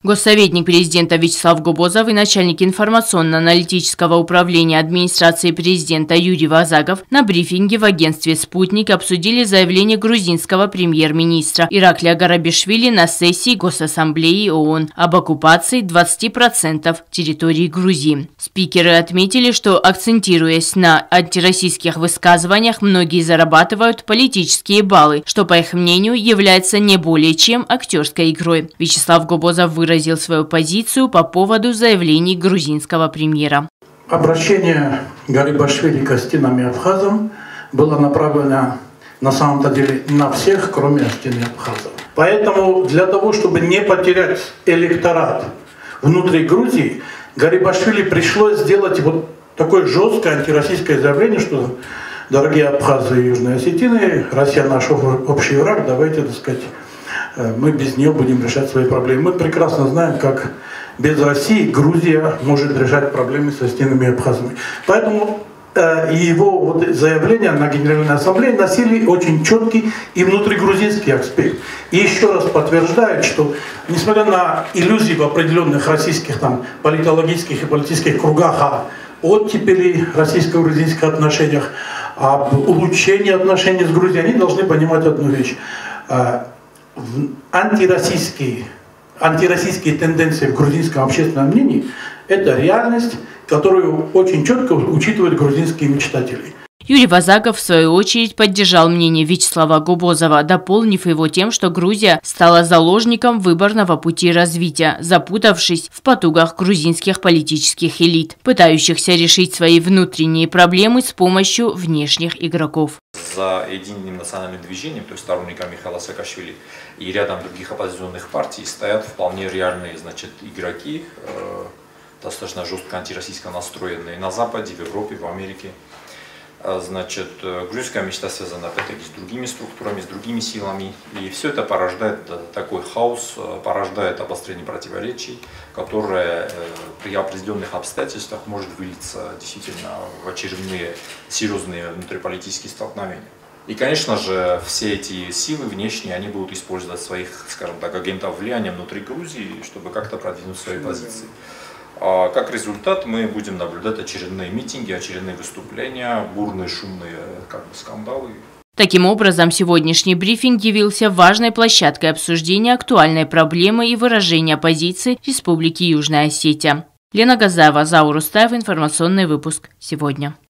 Госсоветник президента Вячеслав Гобозов и начальник информационно-аналитического управления администрации президента Юрий Вазагов на брифинге в агентстве «Спутник» обсудили заявление грузинского премьер-министра Ираклия Гарабишвили на сессии Госассамблеи ООН об оккупации 20% территории Грузии. Спикеры отметили, что, акцентируясь на антироссийских высказываниях, многие зарабатывают политические баллы, что, по их мнению, является не более чем актерской игрой. Вячеслав Гобозов выразил свою позицию по поводу заявлений грузинского премьера. Обращение Гарибашвили к Астинам и Абхазам было направлено на самом-то деле на всех, кроме Астин и Абхазов. Поэтому для того, чтобы не потерять электорат внутри Грузии, Гарибашвили пришлось сделать вот такое жесткое антироссийское заявление, что, дорогие абхазы и южные осетины, Россия наш общий враг, давайте, так сказать, мы без нее будем решать свои проблемы. Мы прекрасно знаем, как без России Грузия может решать проблемы с Астинами и Абхазами. Поэтому его заявления на Генеральной Ассамблее носили очень четкий и внутригрузинский аспект. И еще раз подтверждает, что несмотря на иллюзии в определенных российских политологических и политических кругах о оттепели российско-грузинских отношениях, об улучшении отношений с Грузией, они должны понимать одну вещь. Антироссийские тенденции в грузинском общественном мнении – это реальность, которую очень четко учитывают грузинские мечтатели. Юрий Вазагов, в свою очередь, поддержал мнение Вячеслава Гобозова, дополнив его тем, что Грузия стала заложником выборного пути развития, запутавшись в потугах грузинских политических элит, пытающихся решить свои внутренние проблемы с помощью внешних игроков. За единым национальным движением, то есть сторонниками Михаила Саакашвили и рядом других оппозиционных партий стоят вполне реальные, игроки, достаточно жестко антироссийско настроенные на Западе, в Европе, в Америке. Грузинская мечта связана опять-таки с другими структурами, с другими силами. И все это порождает такой хаос, порождает обострение противоречий, которое при определенных обстоятельствах может вылиться действительно в очередные серьезные внутриполитические столкновения. И, конечно же, все эти силы внешние, они будут использовать своих, скажем так, агентов влияния внутри Грузии, чтобы как-то продвинуть свои позиции. Как результат мы будем наблюдать очередные митинги, очередные выступления, бурные, шумные скандалы. Таким образом, сегодняшний брифинг явился важной площадкой обсуждения актуальной проблемы и выражения позиции Республики Южная Осетия. Лена Газаева, Заур Устаев, информационный выпуск «Сегодня».